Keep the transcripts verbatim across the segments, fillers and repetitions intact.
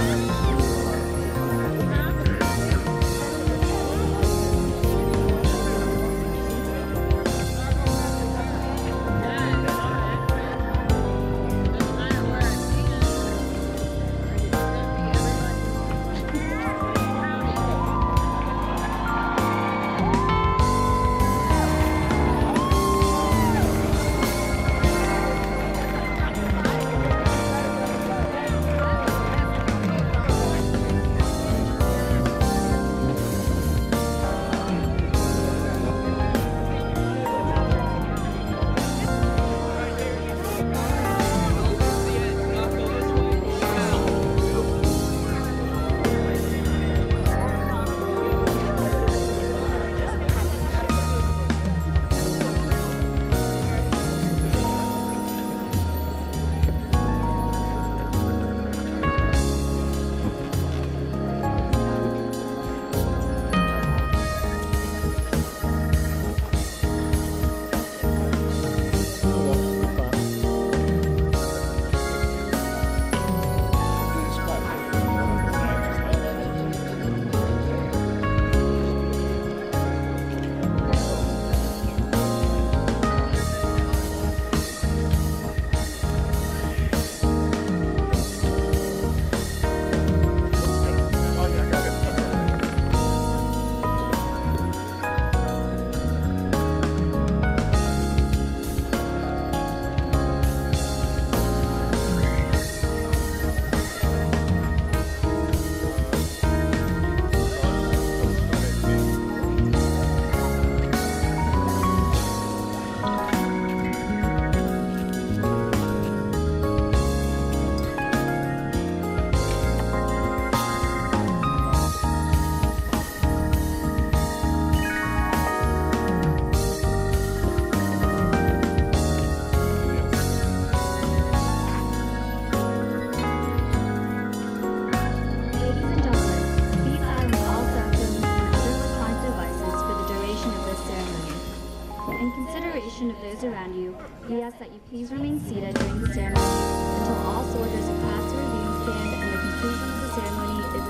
Of those around you, we ask that you please remain seated during the ceremony until all soldiers have passed the review stand and the conclusion of the ceremony is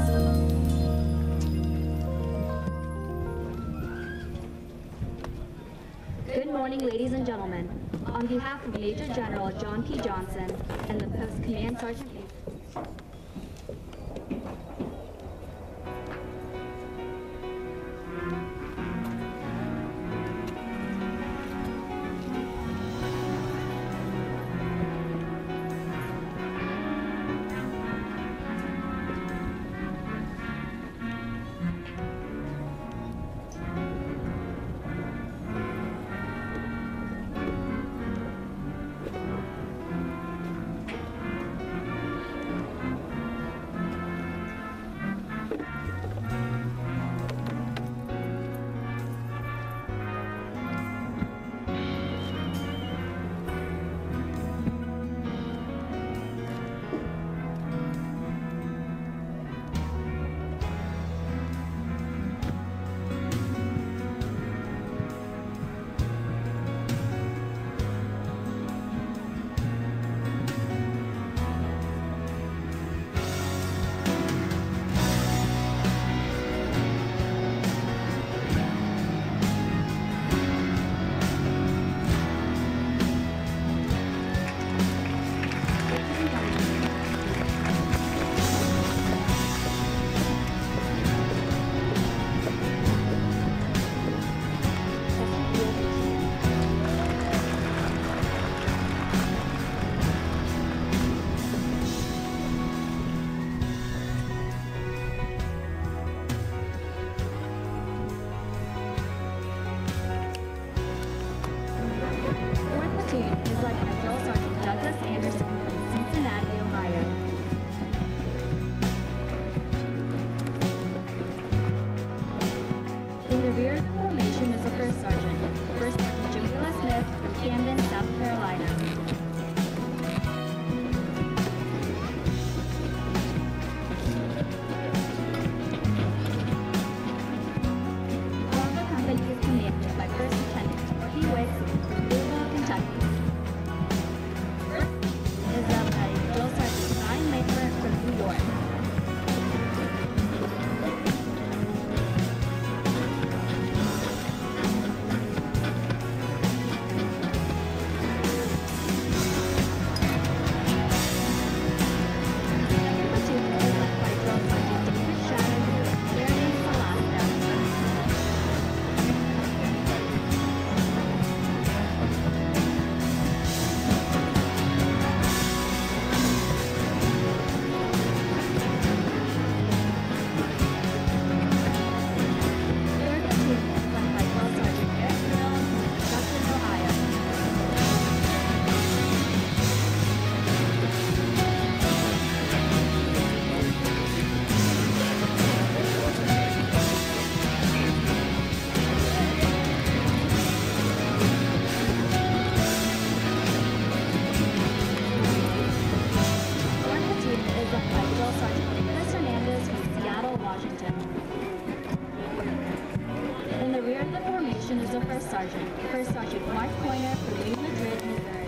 announced. Good morning, ladies and gentlemen. On behalf of Major General John P. Johnson and the Post Command Sergeant York. First Sergeant Mark Pointer from Millitary, Missouri.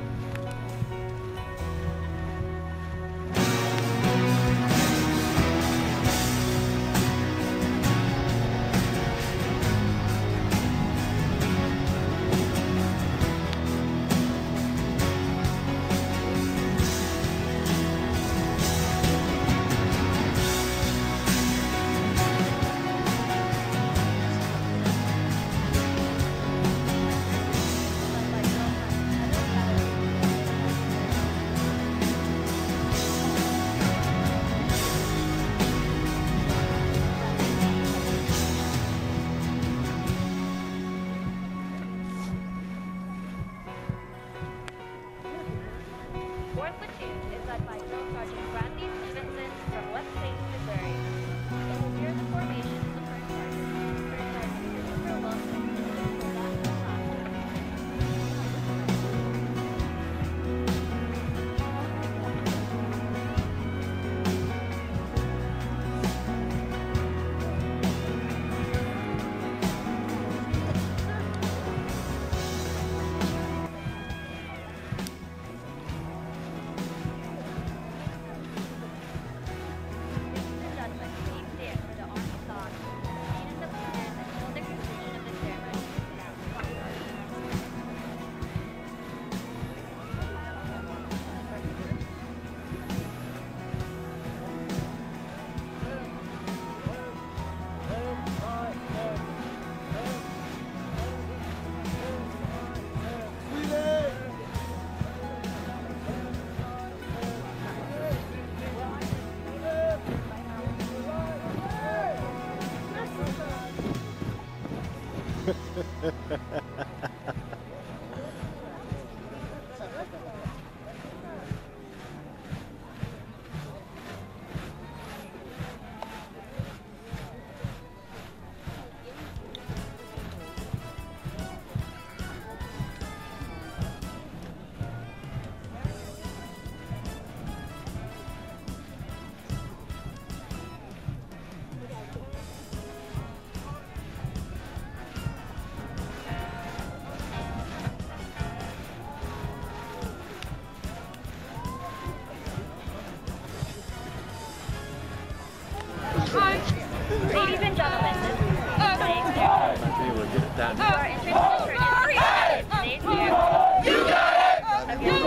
Ladies and gentlemen, this is today's here. You are interested in today's here. You got it! You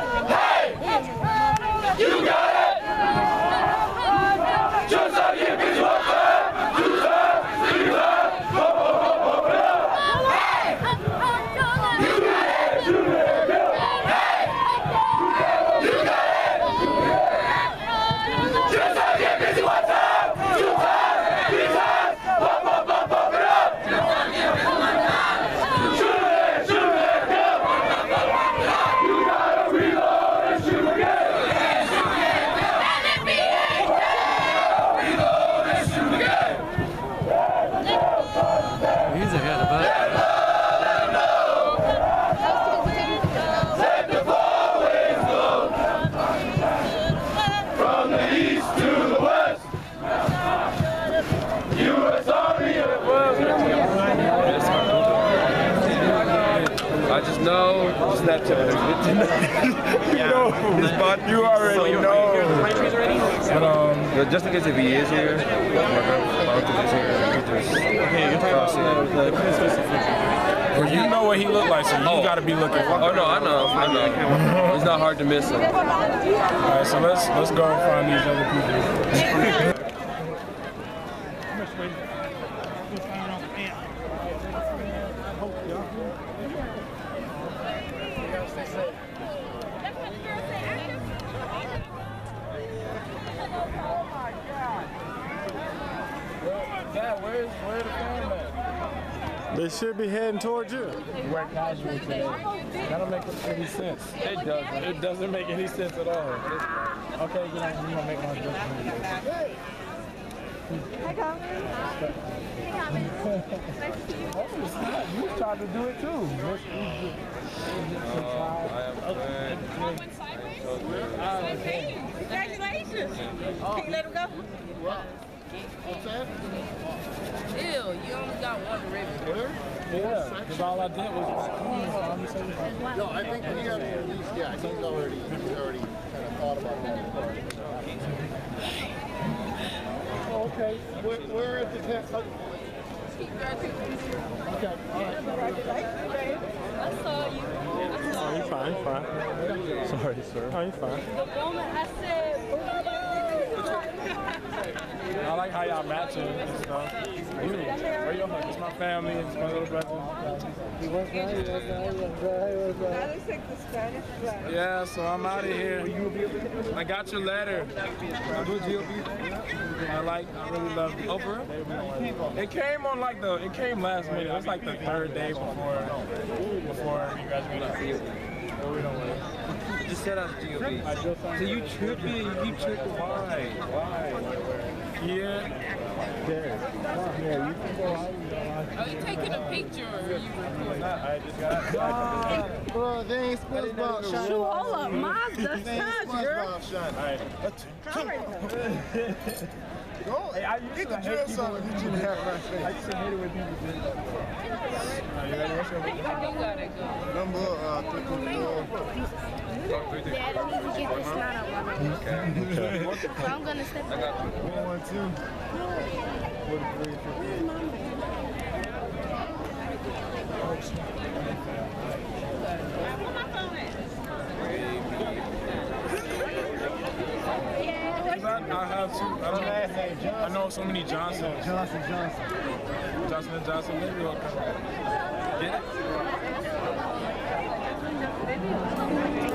got it! You got it! Just like you can do it! Two times, three times, four, four, four, four, four, hey! You got it! You got it! Hey! You got it! Just like you can do it! Two times, three times, four, four, four, four, four, shoot it, shoot it, go! You gotta reload and shoot again! Reload and shoot again! He's ahead of us. Let the four winds blow from the east to the west. U S Army of the world. I just know Snapchat. You know, spot you already know. But um, Just in case if he is here, my grandfather is here. Just well, you know what he looked like, so you Oh. gotta be looking for. Oh no, I know, I know. It's not hard to miss him. All right, so let's let's go and find these other people. Dad, where's where the fam at? They should be heading towards you. You wear casual today. That don't make any sense. It doesn't. It doesn't make any sense at all. Okay, good night. I'm gonna make my judgment. Hi, Colin. Hey, Colin. Nice to see you. Oh, it's not. You tried to do it too. Miss Egypt. Congratulations. Can you let him go? Ew, you only got one ribbon. Yeah, because all I did was. No, I think he got at least, yeah, he's already, he's already kind of thought about that. Oh, okay, we're, we're at the test. Okay, all right. I saw you. Oh, you're fine, fine. Sorry, sir. Oh, you're fine. The moment I said, I like how y'all matching and stuff. You, where your hug? It's my family, it's my little brother. He was right, he was right, he was right, he was right. Yeah, so I'm out of here. I got your letter. I like, I really love it. Over? It came on like the, it came last minute. It was like the third day before, before you graduated. No, we don't wait. You just said I was G O B. So you tripping? You tripping? Why? Why? Yeah. are you taking a picture or are you recording? I just got Bro, they ain't SpongeBob shot. Shoot, hold up, mine's the They ain't touch, girl. SpongeBob shot. Go. Hey, I used Get to the hate drill people song when if you people didn't have my I face. used to hate it when people did that. Are you ready? What's your You gotta go. Number uh, three two four. Dad, I need to get this knot out my nose. So I'm gonna step back. One, one, two. forty-three, fifty-eight. I, I have two. I don't know. I know so many Johnsons. Johnson, Johnson. Johnson and Johnson. Maybe we'll come. Get it?